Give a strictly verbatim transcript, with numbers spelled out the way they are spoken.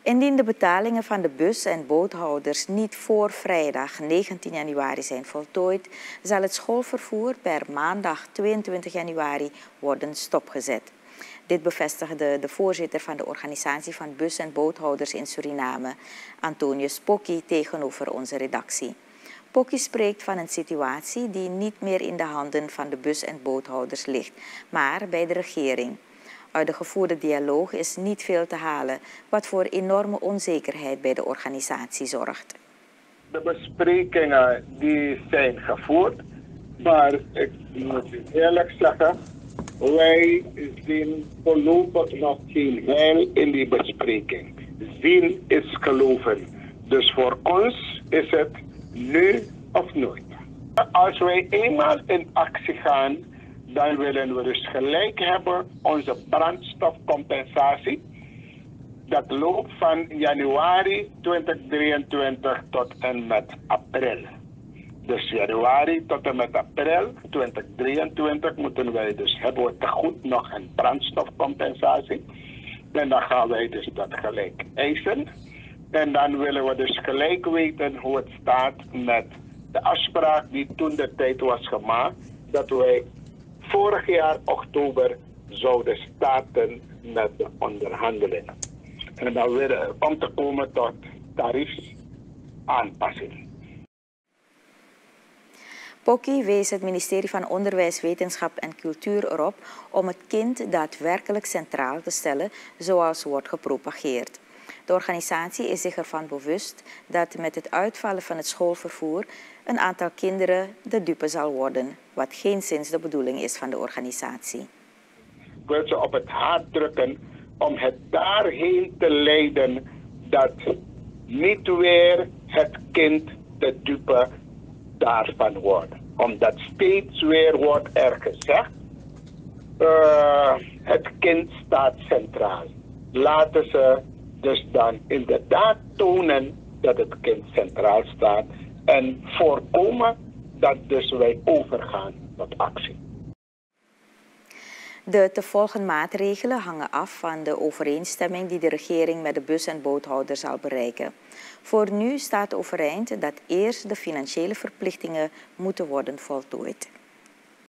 Indien de betalingen van de bus- en boothouders niet voor vrijdag negentien januari zijn voltooid, zal het schoolvervoer per maandag tweeëntwintig januari worden stopgezet. Dit bevestigde de voorzitter van de organisatie van bus- en boothouders in Suriname, Antonius Pokkie, tegenover onze redactie. Pokkie spreekt van een situatie die niet meer in de handen van de bus- en boothouders ligt, maar bij de regering. Uit de gevoerde dialoog is niet veel te halen, wat voor enorme onzekerheid bij de organisatie zorgt. De besprekingen die zijn gevoerd, maar ik moet eerlijk zeggen, wij zien voorlopig nog geen heil in die bespreking. Zien is geloven. Dus voor ons is het nu of nooit. Als wij eenmaal in actie gaan, dan willen we dus gelijk hebben onze brandstofcompensatie. Dat loopt van januari tweeduizend drieëntwintig tot en met april. Dus januari tot en met april tweeduizend drieëntwintig moeten wij dus hebben we te goed nog een brandstofcompensatie. En dan gaan wij dus dat gelijk eisen. En dan willen we dus gelijk weten hoe het staat met de afspraak die toen de tijd was gemaakt. Dat wij vorig jaar oktober zouden starten met de onderhandelingen. En dan weer om te komen tot tariefaanpassing. Pokkie wees het ministerie van Onderwijs, Wetenschap en Cultuur erop om het kind daadwerkelijk centraal te stellen, zoals wordt gepropageerd. De organisatie is zich ervan bewust dat met het uitvallen van het schoolvervoer een aantal kinderen de dupe zal worden, wat geenszins de bedoeling is van de organisatie. Ik wil ze op het hart drukken om het daarheen te leiden dat niet weer het kind de dupe daarvan wordt. Omdat steeds weer wordt er gezegd, uh, het kind staat centraal. Laten ze dus dan inderdaad tonen dat het kind centraal staat en voorkomen dat dus wij overgaan tot actie. De te volgen maatregelen hangen af van de overeenstemming die de regering met de bus- en boothouder zal bereiken. Voor nu staat overeind dat eerst de financiële verplichtingen moeten worden voltooid.